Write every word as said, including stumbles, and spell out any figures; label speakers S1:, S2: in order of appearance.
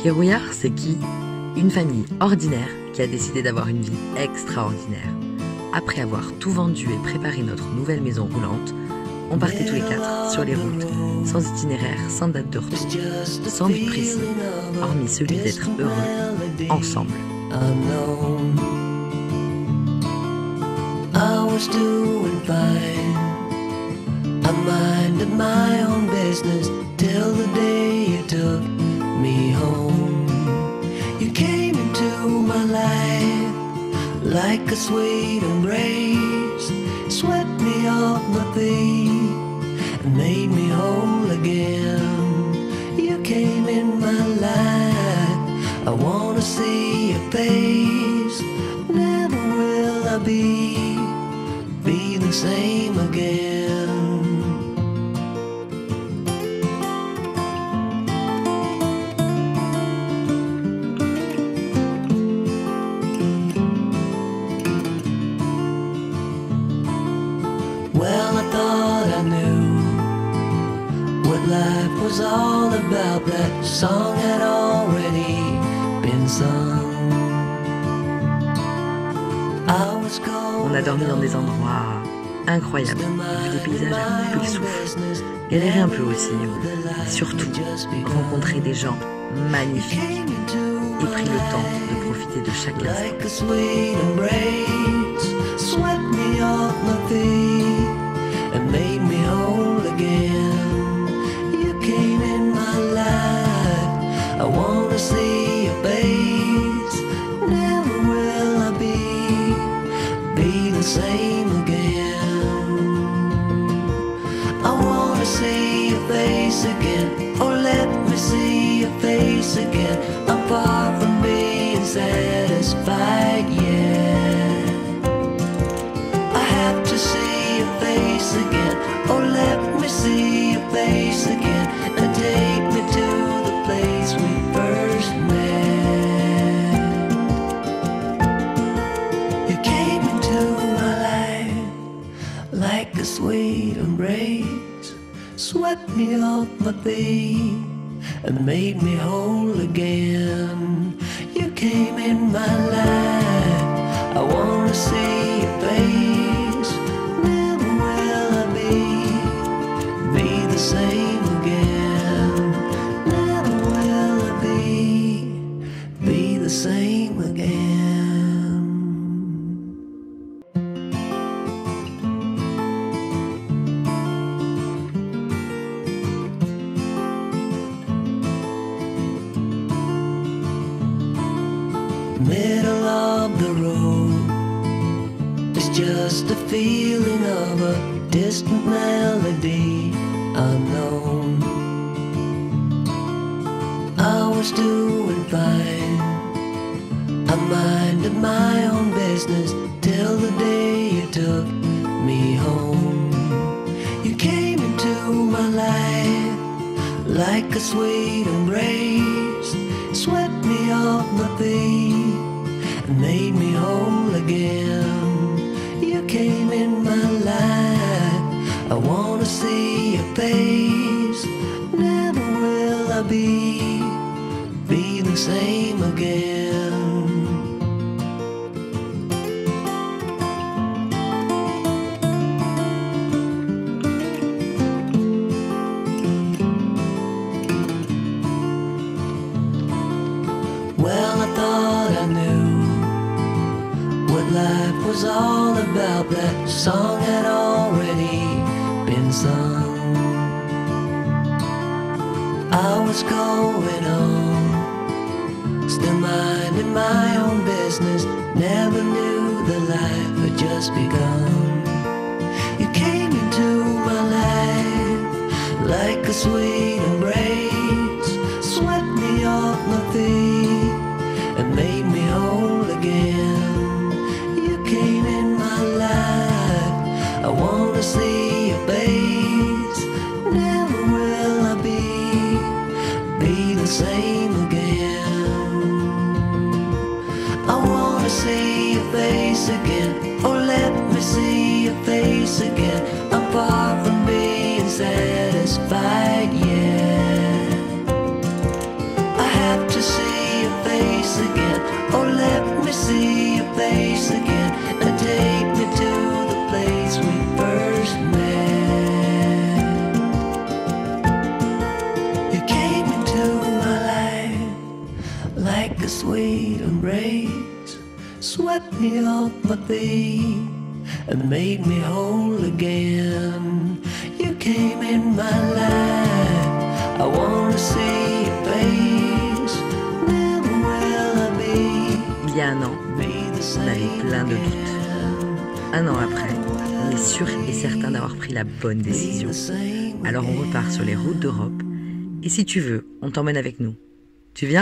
S1: Kerouillard, c'est qui? Une famille ordinaire qui a décidé d'avoir une vie extraordinaire. Après avoir tout vendu et préparé notre nouvelle maison roulante, on partait tous les quatre sur les routes, sans itinéraire, sans date de retour, sans but précis, hormis celui d'être heureux, ensemble.
S2: I was doing fine. I minded my own business till the day you took me home. You came into my life like a sweet embrace, swept me off my feet and made me whole again. You came in my life, I wanna see your face. Never will I be, be the same again. Well, I thought I knew what life was all about. That song had already been sung. I was
S1: On a dormi dans des endroits incroyables, vu des paysages à couper le souffle, galéré un peu aussi, et surtout rencontrer des gens magnifiques et pris le temps de profiter de chaque instant.
S2: And made me whole again. You came in my life, I wanna see your face. Never will I be, be the same again. I wanna see your face again, oh let me see your face again. I'm far from being satisfied yet. I have to see your face again, oh let me see your face again, and take me to the place we first met. You came into my life like a sweet embrace, swept me off my feet and made me whole again. You came in my life, I wanna see your face. Same again, never will I be, be the same again. Middle of the road is just a feeling of a distant melody unknown. I was doing fine, I minded my own business till the day you took me home. You came into my life like a sweet embrace, swept me off my feet and made me whole again. You came in my life, I wanna see your face. Never will I be, be the same again. Well, I thought I knew what life was all about. That song had already been sung. I was going on, still minding my own business. Never knew the life had just begun. You came into my life like a sweet embrace, swept me off my feet and made me whole again. You came in my life, I wanna see your face. Never will I be, be the same again. I wanna see your face again, oh let me see your face again. I'm far from being satisfied yet. I have to see swept me off my feet and made me whole again. You came in my life, I wanna see your face. Never will I be.
S1: Il y a un an, on avait plein de doutes. Un an après, on est sûr et certain d'avoir pris la bonne décision. Alors on repart sur les routes d'Europe. Et si tu veux, on t'emmène avec nous. Tu viens ?